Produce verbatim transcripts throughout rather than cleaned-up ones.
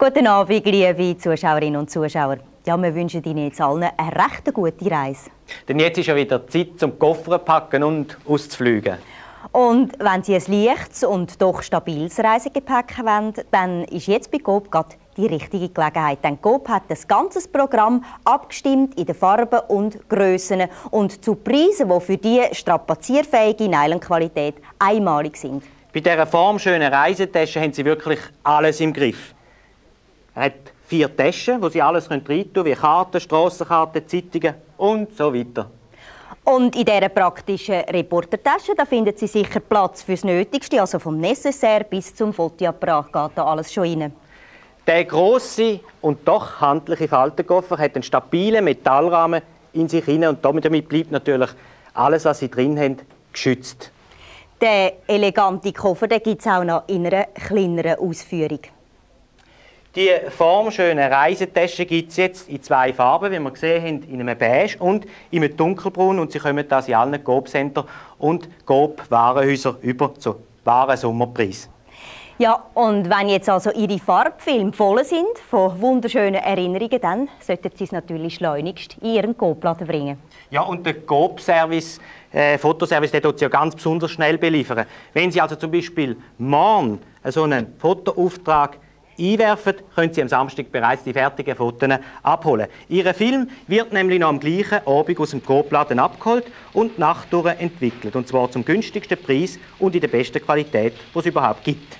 Guten Abend, liebe Zuschauerinnen und Zuschauer. Ja, wir wünschen Ihnen jetzt allen eine recht gute Reise. Denn jetzt ist ja wieder Zeit zum Koffer packen und auszufliegen. Und wenn Sie ein leichtes und doch stabiles Reisegepäck wollen, dann ist jetzt bei Coop gerade die richtige Gelegenheit. Denn Coop hat das ganze Programm abgestimmt in den Farben und Grössen und zu Preisen, die für die strapazierfähige Nylonqualität einmalig sind. Bei dieser formschönen Reisetasche haben Sie wirklich alles im Griff. Er hat vier Taschen, wo Sie alles reintun können, wie Karten, Strassenkarten, Zeitungen und so weiter. Und in dieser praktischen Reportertasche da finden Sie sicher Platz fürs Nötigste, also vom Necessaire bis zum Fotoapparat geht da alles schon rein. Der grosse und doch handliche Faltenkoffer hat einen stabilen Metallrahmen in sich hinein und damit bleibt natürlich alles, was Sie drin haben, geschützt. Der elegante Koffer gibt es auch noch in einer kleineren Ausführung. Die formschöne Reisetasche gibt es jetzt in zwei Farben, wie wir gesehen haben, in einem Beige und in einem Dunkelbraun. Und Sie kommen das in allen Coop-Center und Coop-Warenhäusern über zu wahren Sommerpreis. Ja, und wenn jetzt also Ihre Farbfilme voll sind von wunderschönen Erinnerungen, dann sollten Sie es natürlich schleunigst in Ihren Coop-Laden bringen. Ja, und der Coop-Service, äh, Fotoservice, der tut Sie ja ganz besonders schnell beliefern. Wenn Sie also zum Beispiel morgen so einen Fotoauftrag einwerfen, können Sie am Samstag bereits die fertigen Fotos abholen. Ihr Film wird nämlich noch am gleichen Abend aus dem Coop-Laden abgeholt und Nacht durch entwickelt. Und zwar zum günstigsten Preis und in der besten Qualität, die es überhaupt gibt.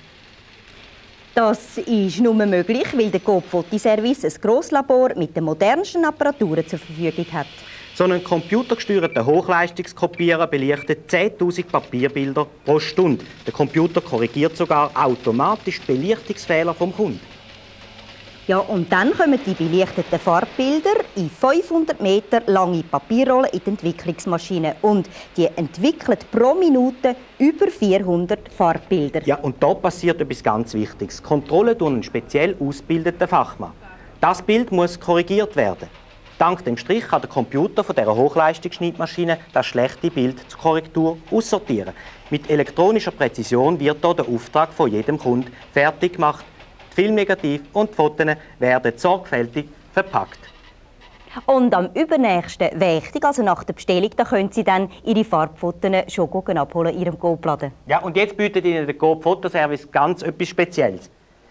Das ist nur möglich, weil der Coop Fotoservice ein Grosslabor mit den modernsten Apparaturen zur Verfügung hat. So ein computergesteuerter Hochleistungskopierer belichtet zehntausend Papierbilder pro Stunde. Der Computer korrigiert sogar automatisch die Belichtungsfehler vom Kunden. Ja, und dann kommen die belichteten Farbbilder in fünfhundert Meter lange Papierrollen in die Entwicklungsmaschine. Und die entwickelt pro Minute über vierhundert Farbbilder. Ja, und da passiert etwas ganz Wichtiges. Kontrolle durch einen speziell ausgebildeten Fachmann. Das Bild muss korrigiert werden. Dank dem Strich kann der Computer von dieser Hochleistungsschneidmaschine das schlechte Bild zur Korrektur aussortieren. Mit elektronischer Präzision wird hier der Auftrag von jedem Kunden fertig gemacht. Die Filmnegativ und die Fotos werden sorgfältig verpackt. Und am übernächsten Wächtig, also nach der Bestellung, da können Sie dann Ihre Farbfotos schon abholen in Ihrem Coop-Laden. Ja, und jetzt bietet Ihnen der Coop Fotoservice ganz etwas Spezielles.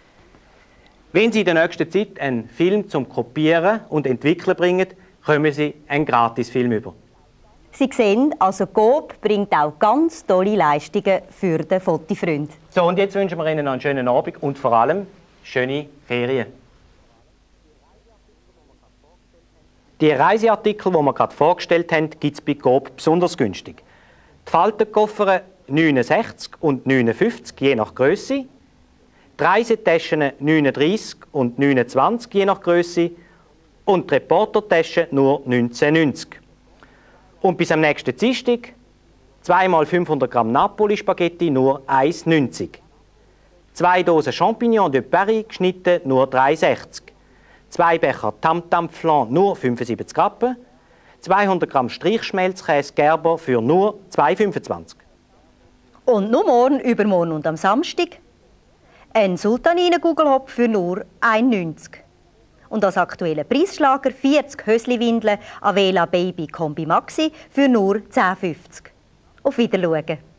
Wenn Sie in der nächsten Zeit einen Film zum Kopieren und Entwickeln bringen, kommen Sie einen Gratisfilm über. Sie sehen, also Coop bringt auch ganz tolle Leistungen für den Fotofreund. So, und jetzt wünschen wir Ihnen noch einen schönen Abend und vor allem schöne Ferien. Die Reiseartikel, die wir gerade vorgestellt haben, gibt es bei Coop besonders günstig. Die Faltenkoffer neunundsechzig und neunundfünfzig, je nach Größe. Die Reisetaschen neununddreißig und neunundzwanzig, je nach Größe. Und die Reportertaschen nur neunzehnhundertneunzig. Und bis am nächsten Dienstag zwei mal fünfhundert Gramm Napoli-Spaghetti nur eins neunzig. Zwei Dosen Champignons de Paris geschnitten nur drei sechzig. Zwei Becher Tam-Tam Flan nur fünfundsiebzig Rappen. zweihundert Gramm Streichschmelzkäse Gerber für nur zwei fünfundzwanzig. Und nur morgen, übermorgen und am Samstag ein Sultaninen-Gugelhopf für nur eins neunzig. Und als aktueller Preisschlager vierzig Hösli-Windeln Avela Baby Kombi Maxi für nur zehn fünfzig. Auf Wiedersehen.